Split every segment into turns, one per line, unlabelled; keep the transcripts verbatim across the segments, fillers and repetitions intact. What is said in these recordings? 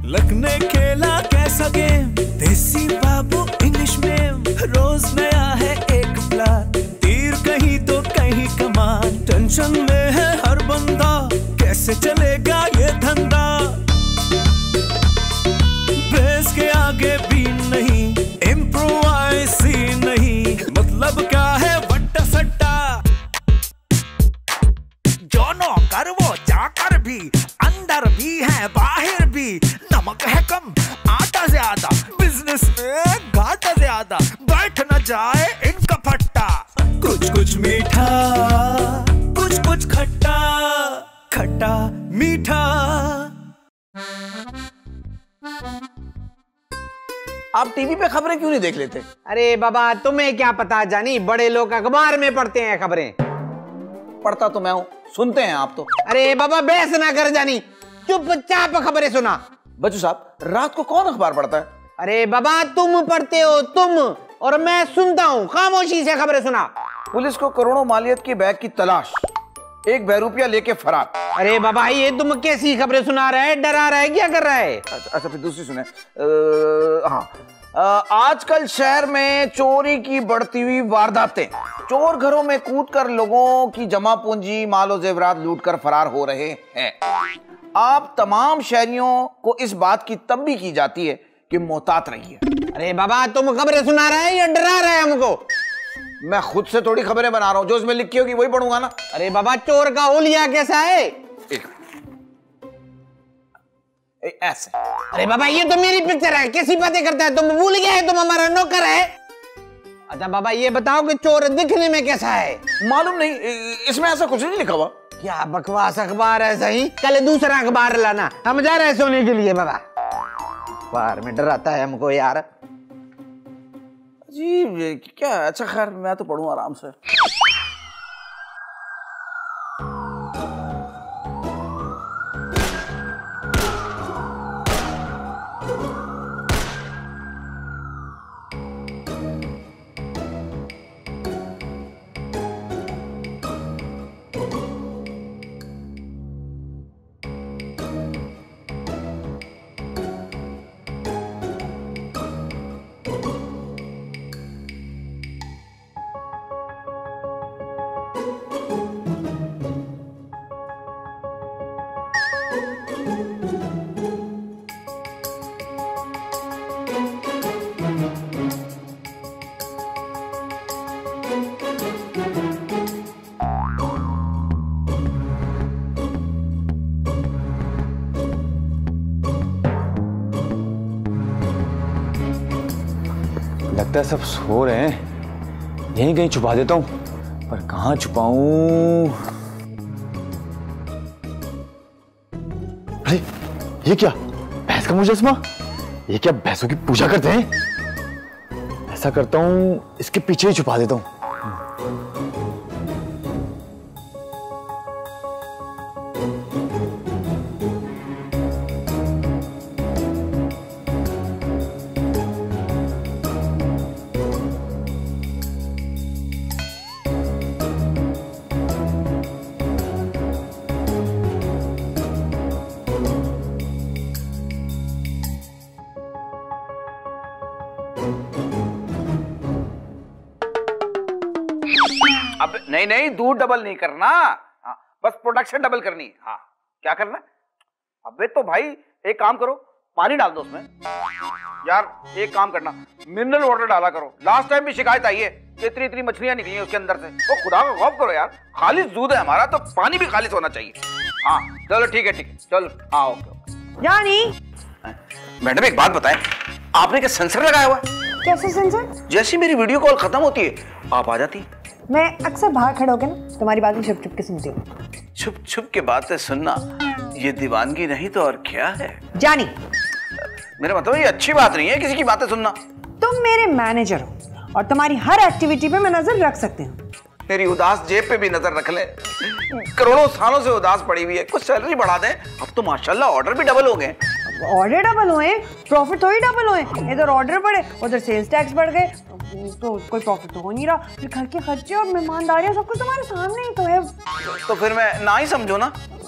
Luck ने खेला कैसा गेम, देसी बाबू इंग्लिश में, रोज नया है एक प्लान, तीर कहीं तो कहीं कमान, टेंशन में है हर बंदा, कैसे चलेगा ये धंधा, बेस के आगे भी नहीं, इम्प्रोवाइज ही नहीं, मतलब क्या है वट्टा सट्टा, जो नौकर वो चाकर भी, अंदर भी है बाहर भी, नमक है कम आटा ज्यादा, बिजनेस में घाटा ज्यादा, बैठ न जाए इनका फट्टा, कुछ कुछ मीठा कुछ कुछ खट्टा, खट्टा मीठा।
आप टीवी पे खबरें क्यों नहीं देख लेते?
अरे बाबा तुम्हें क्या पता जानी, बड़े लोग अखबार में पढ़ते हैं खबरें।
पढ़ता तो मैं हूँ, सुनते हैं आप तो।
अरे बाबा बहस ना कर जानी, चुपचाप खबरें सुना।
बच्चू साहब, रात को कौन अखबार पढ़ता है?
अरे बाबा तुम पढ़ते हो तुम, और मैं सुनता हूँ, खामोशी से खबरें सुना।
पुलिस को करोड़ों मालियत की बैग की तलाश, एक बहरूपिया लेके फरार।
अरे बाबा ये तुम कैसी खबरें सुना रहे, डरा रहा है, क्या कर रहा है?
अच्छा, अच्छा फिर दूसरी सुने। आ, हाँ आ, आजकल शहर में चोरी की बढ़ती हुई वारदातें, चोर घरों में कूदकर लोगों की जमा पूंजी मालो जेवरात लूटकर फरार हो रहे हैं। आप तमाम शहरियों को इस बात की तंबीह की जाती है कि मोहतात रहिए।
अरे बाबा तुम खबरें सुना रहे हैं या डरा रहे हैं हमको?
मैं खुद से थोड़ी खबरें बना रहा हूं, जो इसमें लिखी होगी वही पढ़ूंगा ना।
अरे बाबा चोर का हुलिया कैसा है?
एक, एक ऐसे।
अरे बाबा ये तो मेरी पिक्चर है, कैसी बातें करता है, तुम भूल गए तुम हमारा नौकर है। अच्छा बाबा ये बताओ कि चोर दिखने में कैसा है?
मालूम नहीं, इसमें ऐसा कुछ नहीं लिखा हुआ।
क्या बकवास अखबार है, सही कल दूसरा अखबार लाना, हम जा रहे हैं सोने के लिए। बाबा अखबार में डराता है हमको यार।
जी क्या, अच्छा खैर मैं तो पढ़ूं आराम से।
लगता है सब सो रहे हैं, यहीं कहीं छुपा देता हूं, पर कहां छुपाऊं? अरे ये क्या, भैंस का मुजस्मा? ये क्या भैंसों की पूजा करते हैं? ऐसा करता हूं इसके पीछे ही छुपा देता हूं।
अब नहीं नहीं, दूध डबल नहीं करना, हाँ, बस प्रोडक्शन डबल करनी है। हाँ क्या करना? अबे तो भाई एक काम करो, पानी डाल दो उसमें। यार एक काम करना, मिनरल वाटर डाला करो। लास्ट टाइम भी शिकायत आई है, इतनी इतनी मछलियां निकली हैं उसके अंदर से। तो खुदा का खौफ करो यार, खालिस दूध है हमारा, तो पानी भी खालिस होना चाहिए। हाँ चलो ठीक है ठीक है, चलो हाँ ओके।
जानी
मैडम एक बात बताएं, आपने क्या सेंसर लगाया हुआ है?
कैसे सेंसर?
जैसी मेरी वीडियो कॉल खत्म होती है आप आ जाती।
मैं अक्सर बाहर खड़े होकर ना तुम्हारी बातें छुप छुप के सुनती हूँ।
छुप छुप के बातें सुनना ये दीवानगी नहीं तो और क्या है?
जानी
मेरा मतलब ये अच्छी बात नहीं है किसी की बातें सुनना।
तुम मेरे मैनेजर हो और तुम्हारी हर एक्टिविटी पे मैं नजर रख सकती हूँ।
मेरी उदास जेब पे भी नजर रख ले, करोड़ों सालों से उदास पड़ी हुई है, कुछ सैलरी बढ़ा दें। अब तो माशाल्लाह ऑर्डर भी डबल हो गए।
ऑर्डर डबल हुए, प्रॉफिट थोड़ी डबल हुए। इधर ऑर्डर बढ़े, उधर सेल्स टैक्स बढ़ गए, तो कोई प्रॉफिट तो हो नहीं रहा। फिर घर के खर्चे और मेहमानदारियां सब कुछ तुम्हारे सामने ही तो है।
तो फिर मैं ना ही समझो ना।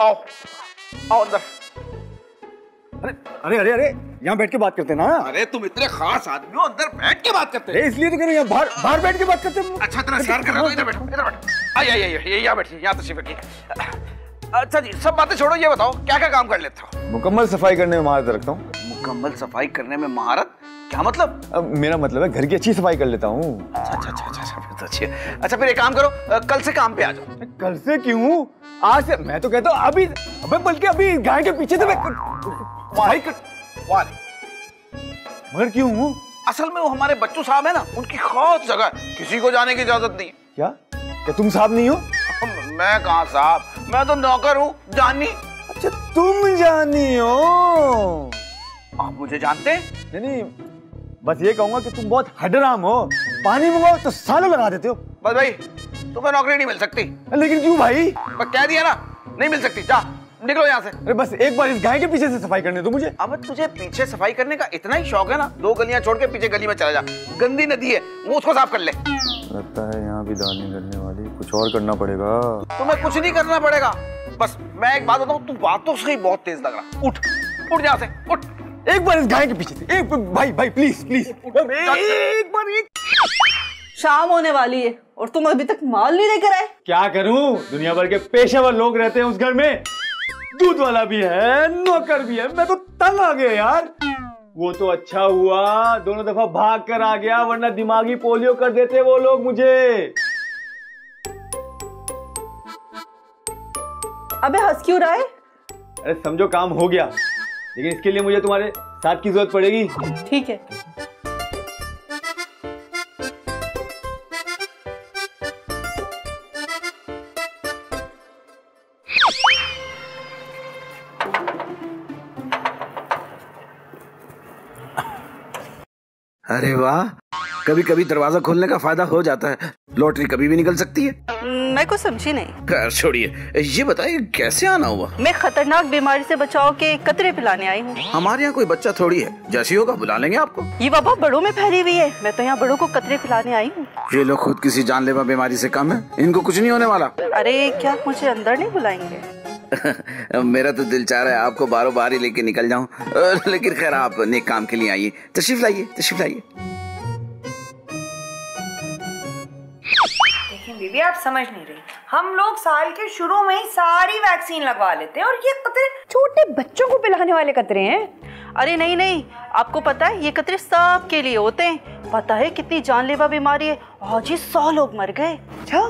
आओ आओ अंदर।
अरे अरे अरे अरे यहाँ बैठ के बात करते ना।
अरे तुम इतने खास आदमी हो, अंदर बैठ के बात करते हैं।
इसलिए तो कह रहे हैं बाहर बाहर बैठ के बात करते हैं।
अच्छा इतना इंतजार कर रहा हूँ, इधर बैठो इधर बैठो। आइए आइए आइए यहाँ बैठिए, यहाँ तशरीफ रखिए। अच्छा जी सब बातें छोड़ो, ये बताओ क्या क्या काम कर लेते हो?
मुकम्मल सफाई करने में महारत रखता हूँ।
मुकम्मल सफाई करने में महारत क्या मतलब?
अब मेरा मतलब है घर की अच्छी सफाई कर लेता हूँ।
अच्छा अच्छा अच्छा अच्छा फिर तो अच्छी है। अच्छा फिर एक काम करो, अ, कल से काम पे आ जाओ।
कल से क्यों? आज से मैं तो कहता हूँ अभी, अबे बल्कि अभी गाय के पीछे से मैं
वाह वाह।
मगर क्यों?
असल में वो हमारे बच्चू साहब है ना, उनकी खास जगह है, किसी को जाने की इजाजत नहीं है।
क्या क्या तुम साहब नहीं हो?
मैं कहाँ साहब, मैं तो नौकर हूँ, जानी।
अच्छा तुम जानी हो?
आप मुझे जानते हैं?
नहीं नहीं, बस ये कहूंगा कि तुम बहुत हडराम हो। पानी मंगाओ तो सालों लगा देते हो।
बस भाई तुम्हें नौकरी नहीं मिल सकती।
लेकिन क्यों भाई?
मैं कह दिया ना, नहीं मिल सकती, जा निकलो यहाँ से।
अरे बस एक बार इस गाय के पीछे से सफाई करने दो मुझे।
अब तुझे पीछे सफाई करने का इतना ही शौक है ना, दो गलियां छोड़ के पीछे गली में चला जा, गंदी नदी है वो उसको साफ कर ले।
लगता है यहाँ भी दाल नहीं करने वाली, कुछ और करना पड़ेगा।
तुम्हें कुछ नहीं करना पड़ेगा, बस मैं एक बात बताऊं, तू बातों से ही बहुत तेज लग रहा। उठ उठ यहाँ से उठ।
एक बार इस गाय के पीछे से, एक भाई भाई प्लीज प्लीज एक बार। एक
शाम होने वाली है और तुम अभी तक माल नहीं लेकर आए।
क्या करूं, दुनिया भर के पेशेवर लोग रहते हैं उस घर में। दूध वाला भी है, नौकर भी है, मैं तो तंग आ गया यार। वो तो अच्छा हुआ दोनों दफा भाग कर आ गया, वरना दिमागी पोलियो कर देते वो लोग मुझे।
अबे हंस क्यों रहा है?
अरे समझो काम हो गया, लेकिन इसके लिए मुझे तुम्हारे साथ की जरूरत पड़ेगी।
ठीक है।
अरे वाह, कभी कभी दरवाजा खोलने का फायदा हो जाता है, लॉटरी कभी भी निकल सकती है।
मैं कुछ समझी नहीं।
खैर छोड़िए, ये बताइए कैसे आना हुआ?
मैं खतरनाक बीमारी से बचाव के कतरे पिलाने आई हूँ।
हमारे यहाँ कोई बच्चा थोड़ी है, जैसी होगा बुला लेंगे आपको।
ये बाबा बड़ों में फैली हुई है, मैं तो यहाँ बड़ों को कतरे पिलाने आई हूँ।
ये लोग खुद किसी जानलेवा बीमारी से कम है, इनको कुछ नहीं होने वाला।
अरे क्या मुझे अंदर नहीं बुलाएंगे?
मेरा तो दिल चाह रहा है आपको बारों बार ही लेके निकल जाऊं, लेकिन खैर आप नेक काम के लिए आइए, तशरीफ लाइए तशरीफ लाइए।
देखिए बीबी आप समझ नहीं रही, हम लोग साल के शुरू में ही सारी वैक्सीन लगवा लेते हैं और ये कतरे छोटे बच्चों को पिलाने वाले कतरे हैं।
अरे नहीं नहीं, आपको पता है ये कतरे सब के लिए होते हैं। पता है कितनी जानलेवा बीमारी है, आज ही सौ लोग मर गए।
अच्छा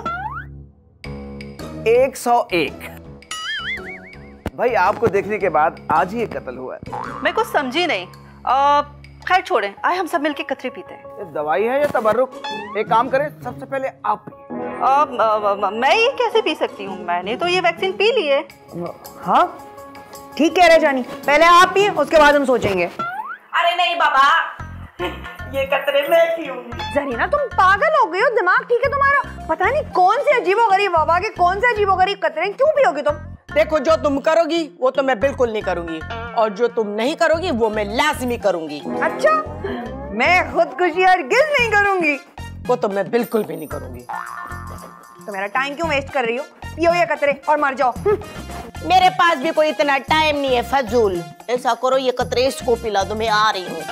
एक सौ एक भाई आपको देखने के बाद आज ही ये कत्ल हुआ है।
मैं कुछ समझी नहीं। आ, खैर छोड़ें, आए हम सब मिलके कतरे पीते हैं।
ये दवाई है या तबर्रुक? एक काम करें, सबसे पहले आप पिए।
आ, आ, आ, मैं ये कैसे पी सकती हूँ? मैंने तो ये वैक्सीन पी ली है।
हाँ ठीक कह रहे जानी, पहले आप पिए उसके बाद हम सोचेंगे।
अरे नहीं बाबा, ये कतरे मैं पीऊंगी।
जरीना तुम पागल हो गई हो, दिमाग ठीक है तुम्हारा? पता नहीं कौन से अजीबोगरीब वबा के कौन से अजीबोगरीब कतरे क्यों पियोगी तुम?
देखो जो तुम करोगी वो तो मैं बिल्कुल नहीं करूंगी, और जो तुम नहीं करोगी वो मैं लाजमी करूंगी।
अच्छा, मैं खुदकुशी हरगिज़ नहीं करूंगी।
वो तो मैं बिल्कुल भी नहीं करूंगी।
तो मेरा टाइम क्यों वेस्ट कर रही हो? पियो ये कतरे और मर जाओ।
मेरे पास भी कोई इतना टाइम नहीं है फजूल। ऐसा करो ये कतरे इसको पिला दो, मैं आ रही हूँ।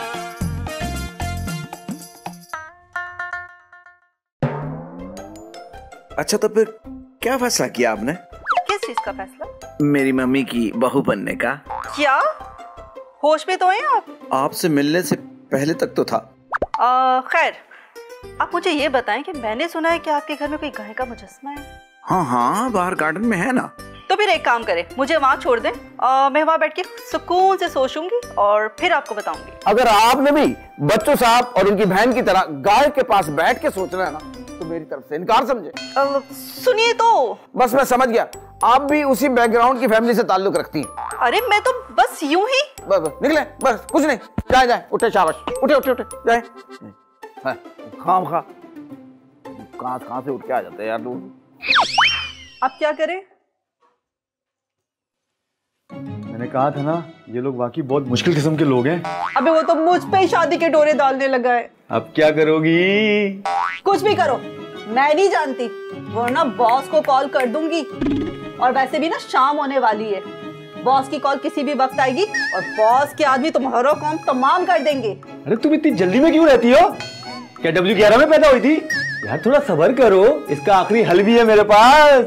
अच्छा तो फिर क्या फैसला किया आपने?
किस चीज का फैसला?
मेरी मम्मी की बहू बनने का।
क्या होश में तो हैं आप?
आपसे मिलने से पहले तक तो था।
खैर आप मुझे ये बताएं कि मैंने सुना है कि आपके घर में कोई गाय का मुजस्समा है।
हाँ हाँ, बाहर गार्डन में है ना।
तो फिर एक काम करें, मुझे वहाँ छोड़ दें, आ, मैं वहाँ बैठ के सुकून से सोचूंगी और फिर आपको बताऊंगी।
अगर आपने भी बच्चों साहब और उनकी बहन की तरह गाय के पास बैठ के सोचना है ना, तो मेरी तरफ से इनकार समझे।
सुनिए तो।
बस मैं समझ गया, आप भी उसी बैकग्राउंड की फैमिली से ताल्लुक रखती हैं।
अरे मैं तो बस यूं ही।
बस बस निकले, बस कुछ नहीं। जाए जाए, उठे शाबाश, उठे उठे उठे जाए। खाम खा कहां कहां से उठ के आ जाते हैं यार लोग।
अब क्या करें?
मैंने कहा था ना, ये लोग वाकई बहुत मुश्किल किस्म के लोग हैं।
अबे वो तो मुझ पे ही शादी के डोरे डालने लगा है।
अब क्या करोगी?
कुछ भी करो, मैं नहीं जानती, वरना बॉस को कॉल कर दूंगी। और वैसे भी ना शाम होने वाली है, बॉस की कॉल किसी भी वक्त आएगी और बॉस के आदमी तुम्हारा काम तमाम कर देंगे।
अरे तुम इतनी जल्दी में क्यों रहती हो? क्या डब्ल्यू ग्यारह में पैदा हुई थी? यार थोड़ा सब्र करो, इसका आखिरी हल भी है मेरे पास।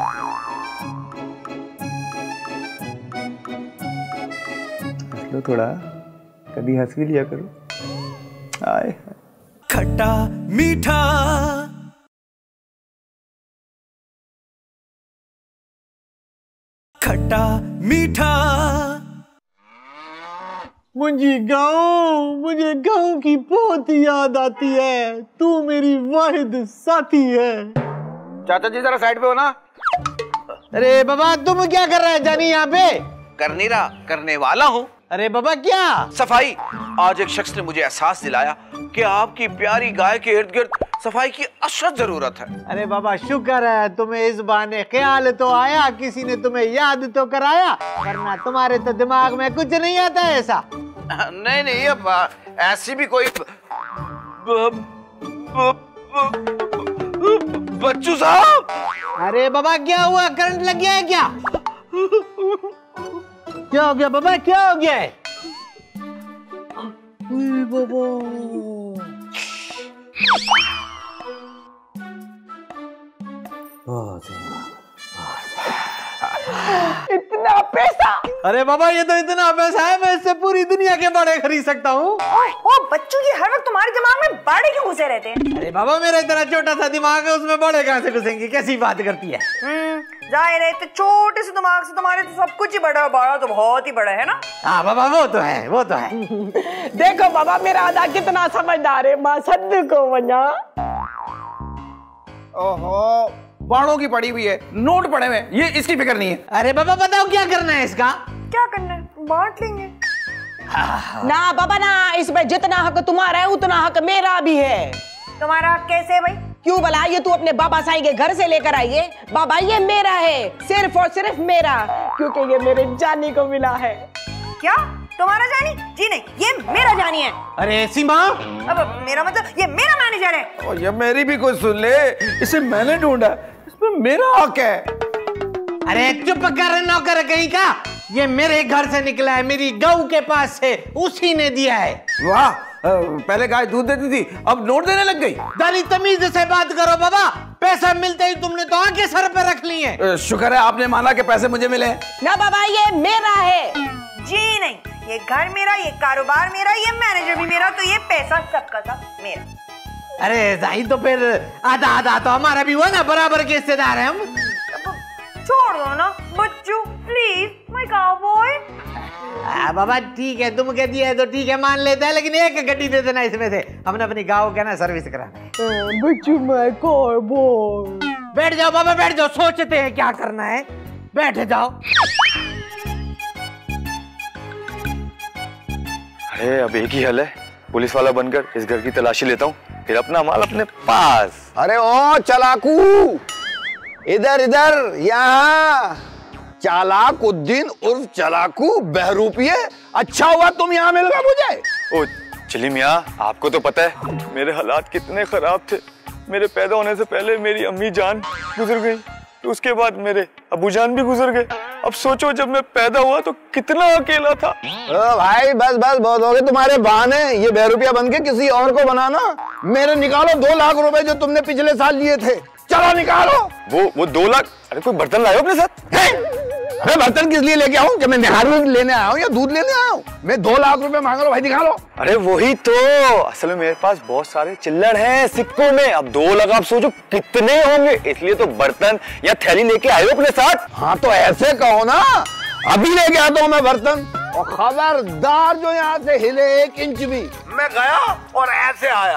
हंस लो थोड़ा, कभी हंस भी लिया करो। आए
खट्टा मीठा खट्टा मीठा।
मुझे गाँव मुझे गाँव की बहुत याद आती है, तू मेरी वाहिद साथी है।
चाचा जी जरा साइड पे हो ना।
अरे बाबा तुम क्या कर रहे हैं जानी यहाँ पे?
कर नहीं रहा, करने वाला हूँ।
अरे बाबा क्या?
सफाई। आज एक शख्स ने मुझे एहसास दिलाया कि आपकी प्यारी गाय के इर्द गिर्द सफाई की अशद जरूरत है।
अरे बाबा शुक्र है तुम्हें इस बहाने ख्याल तो आया, किसी ने तुम्हें याद तो कराया, वरना तुम्हारे तो दिमाग में कुछ नहीं आता ऐसा।
नहीं नहीं, अब ऐसी भी कोई बच्चू साहब।
अरे बाबा क्या हुआ, करंट लग गया है क्या? क्या हो गया बाबा, क्या हो गया है? बाबा
इतना पैसा?
अरे बाबा ये तो इतना पैसा है, मैं इससे पूरी दुनिया के बड़े खरीद सकता हूँ।
ओ बच्चों, ये हर वक्त तुम्हारे दिमाग में बड़े क्यों घुसे रहते हैं?
अरे बाबा मेरा इतना छोटा सा दिमाग है, उसमें बड़े कहाँ से घुसेंगे? कैसी बात करती है?
हम्म जाहिर है, इतने छोटे से दिमाग से तुम्हारे तो सब कुछ ही बड़ा, बड़ा तो बहुत ही बड़ा है ना।
हाँ बाबा वो तो है, वो तो है।
देखो बाबा मेरा आदा कितना समझदार है, माँ सद को मना।
ओहो, बाणों की पड़ी हुई है, नोट पड़े हुए, ये इसकी फिक्र नहीं है।
अरे बाबा बताओ क्या करना है इसका?
क्या करना है, बांट लेंगे।
ना बाबा ना, इसमें जितना हक तुम्हारा है उतना हक मेरा भी है।
तुम्हारा हक कैसे है भाई?
क्यों भला, ये तू अपने बाबा साई के घर से लेकर आई है। बाबा ये मेरा है, सिर्फ और सिर्फ मेरा, क्योंकि ये मेरे जानी को मिला है।
क्या तुम्हारा जानी? जी नहीं, ये मेरा जानी है।
अरे सीमा,
अब मेरा मतलब ये मेरा मैनेजर है।
और ये मेरी भी कोई सुन ले, इसे मैंने ढूंढा, इसमें मेरा हक है।
अरे चुप कर नौकर कहीं का, ये मेरे घर से निकला है, मेरी गऊ के पास से, उसी ने दिया है।
वाह, पहले गाय दूध देती थी, अब नोट देने लग गई।
दानी तमीज से बात करो बाबा, पैसा मिलते ही तुमने तो आंखें सर पे रख ली हैं।
शुक्र है आपने माना कि पैसे मुझे मिले।
ना बाबा ये मेरा है।
जी नहीं, ये घर मेरा, ये कारोबार मेरा, ये मैनेजर भी मेरा, तो ये पैसा सबका सब मेरा।
अरे जाहिद तो फिर आधा आधा तो हमारा भी हुआ ना, बराबर के हिस्सेदार हैं हम।
छोड़ दो ना बच्चू, प्लीज माय काउबॉय।
आ, बाबा ठीक है, तुम कह दिया है तो ठीक है, मान लेते हैं, लेकिन एक गड्डी दे देना इसमें से, हमने अपनी गाँव का ना सर्विस कराना है।
बच्चू मैं काउबॉय।
बैठ जाओ बाबा, बैठ जाओ, सोचते हैं क्या करना है, बैठ जाओ।
अरे अब एक ही हल है, पुलिस वाला बनकर इस घर की तलाशी लेता हूँ, फिर अपना माल अपने पास।
अरे ओ चालाकू, इधर इधर, यहाँ चालाक उद्दीन उर्फ चालाकू बहरूपिये, अच्छा हुआ तुम यहाँ मिल गए मुझे।
ओ चली मियाँ, आपको तो पता है मेरे हालात कितने खराब थे। मेरे पैदा होने से पहले मेरी अम्मी जान गुजर गई, तो उसके बाद मेरे अबू जान भी गुजर गए। अब सोचो जब मैं पैदा हुआ तो कितना अकेला था।
ओ भाई बस बस बहुत हो गए तुम्हारे बहाने, ये बहरूपिया बन के किसी और को बनाना। मेरे निकालो दो लाख रुपए जो तुमने पिछले साल लिए थे, चलो निकालो।
वो वो दो लाख? अरे कोई बर्तन लाए हो अपने साथ?
अरे बर्तन किस लिए लेके आऊं, क्या मैं निहार लेने आया हूँ या दूध लेने आया हूँ? मैं दो लाख रुपए मांग रहा हूँ भाई, दिखा लो।
अरे वही तो, असल में मेरे पास बहुत सारे चिल्लड़ हैं सिक्कों में, अब दो लाख आप सोचो कितने होंगे, इसलिए तो बर्तन या थैली लेके आए हो अपने साथ।
हाँ तो ऐसे कहो ना, अभी लेके आता हूँ मैं बर्तन, और खबरदार जो यहाँ से हिले एक इंच भी।
मैं गया और ऐसे आया।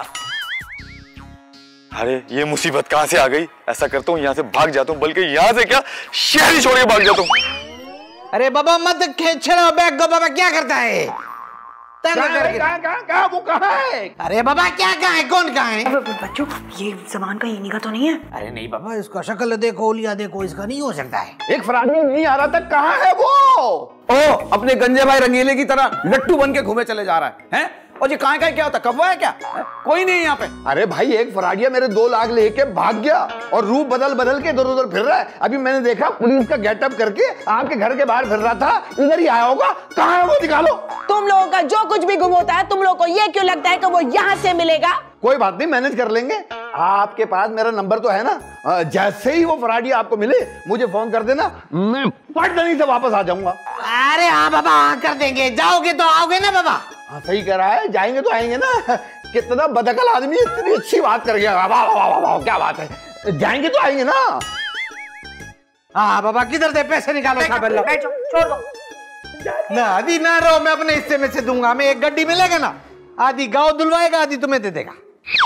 अरे ये मुसीबत कहाँ से आ गई? ऐसा करता हूँ यहाँ से भाग जाता हूँ, बल्कि यहाँ से क्या शहर ही छोड़ के भाग जाता हूँ।
अरे बाबा मत छेड़ो बैग को, बाबा क्या करता है?
कहाँ है, कहाँ कहाँ कहाँ वो कहाँ है?
अरे बाबा क्या कहाँ है, कौन कहाँ है?
बच्चों ये जबान का इन्हीं का तो नहीं है?
अरे नहीं बाबा, इसका शक्ल देखो, लिया देखो, इसका नहीं हो सकता है।
एक फराड में नहीं आ रहा था, कहाँ है वो?
ओ अपने गंजे भाई रंगीले की तरह लट्टू बन के घूमे चले जा रहा है, हैं? और ये कहाँ का क्या होता, कब्वा है क्या? कोई नहीं है यहाँ पे।
अरे भाई एक फराडिया मेरे दो लाख लेके भाग गया और रूप बदल बदल के इधर उधर फिर रहा है। अभी मैंने देखा पुलिस का गेटअप करके आपके घर के बाहर फिर रहा था, इधर ही आया होगा। कहाँ है वो, निकालो।
तुम लोगों का जो कुछ भी गुम होता है, तुम लोगों को ये क्यों लगता है कि वो यहाँ से मिलेगा?
कोई बात नहीं, मैनेज कर लेंगे। आपके पास मेरा नंबर तो है ना, जैसे ही वो फराडिया आपको मिले मुझे फोन कर देना, मैं पटनी से वापस आ जाऊंगा।
अरे हाँ बाबा, हाँ कर देंगे। जाओगे तो आओगे ना बाबा?
हाँ सही कह रहा है, जाएंगे तो आएंगे ना। कितना बदअकल आदमी, इतनी अच्छी बात कर गया। वाह वाह वाह वाह, क्या बात है, जाएंगे तो आएंगे ना।
हाँ बाबा, किधर दे पैसे निकालो।
बैठो, छोड़ दो।
ना आदि ना रहो, मैं अपने हिस्से में से दूंगा। मैं एक गड्डी मिलेगा ना, आदि गाँव दुलवाएगा, आदि तुम्हें दे देगा।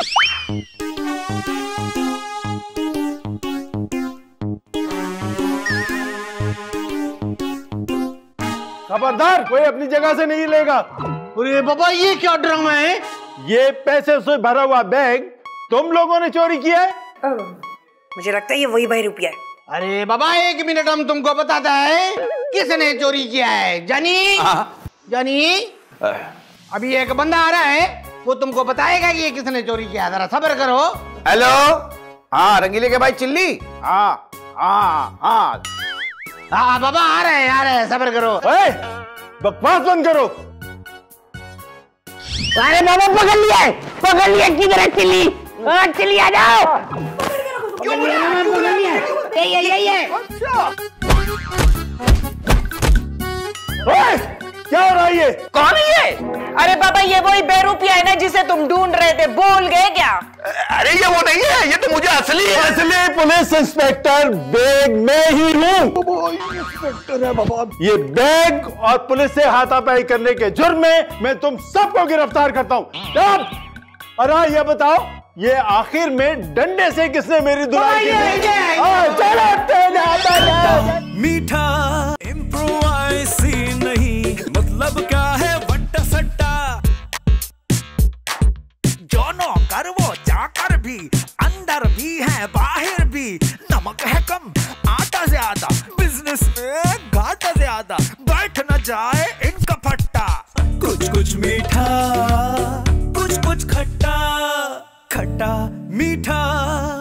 खबरदार, कोई अपनी जगह से नहीं लेगा।
अरे बाबा, ये क्या ड्रामा है?
ये पैसे से भरा हुआ बैग तुम लोगों ने चोरी किया है?
मुझे लगता है ये वही भाई रुपया है।
अरे बाबा एक मिनट, हम तुमको बताता है किसने चोरी किया है। जानी, जानी, अभी एक बंदा आ रहा है, वो तुमको बताएगा कि ये किसने चोरी किया। जरा सब्र करो।
हेलो, हाँ रंगीले के भाई चिल्ली। हाँ हाँ हाँ
हाँ बाबा, आ रहे हैं, आ रहे हैं, सब्र करो।
ओए, बकवास बंद करो।
अरे बाबा पकड़ लिया, पकड़ लिया। किधर है चिल्ली? चिल्ली आ जाओ।
क्यों पकड़ लिया?
यही है, यही है।
ओए, क्या हो रहा है ये?
कौन है ये? अरे बाबा, ये वही बेरूपिया है ना जिसे तुम ढूंढ रहे थे, भूल गए क्या?
अरे ये वो नहीं है, ये तो मुझे असली है।
असली पुलिस इंस्पेक्टर बैग में ही हूँ।
इंस्पेक्टर है बाबा।
ये बैग और पुलिस से हाथापाई करने के जुर्म में मैं तुम सबको गिरफ्तार करता हूँ। अब और हाँ, ये बताओ, ये आखिर में डंडे से किसने मेरी धुलाई की?
मीठा इम्प्रोवाइज नहीं, मतलब क्या है वट्टा सट्टा। जो नौकर वो चाकर भी, अंदर भी है बाहर भी। नमक है कम आटा ज्यादा, बिजनेस में घाटा ज्यादा। बैठ न जाए इनका फट्टा। कुछ कुछ मीठा, कुछ कुछ खट्टा, खट्टा मीठा।